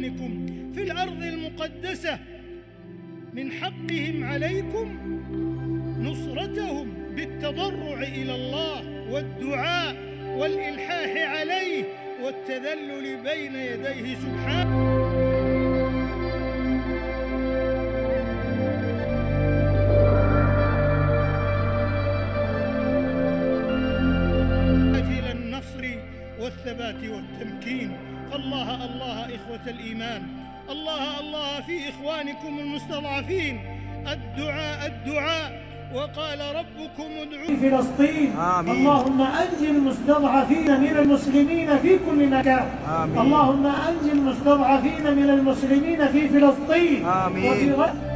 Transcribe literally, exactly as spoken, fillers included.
إخوانكم في الأرض المقدسة من حقهم عليكم نصرتهم بالتضرع إلى الله والدعاء والإلحاح عليه والتذلل بين يديه سبحانه. أجل النصر والثبات والتمكين. فالله الله إخوة الإيمان، الله الله في إخوانكم المستضعفين، الدعاء الدعاء. وقال ربكم ادعوا فلسطين. آمين. اللهم أنج المستضعفين من المسلمين في كل مكان. آمين. اللهم أنج المستضعفين من المسلمين في فلسطين. آمين.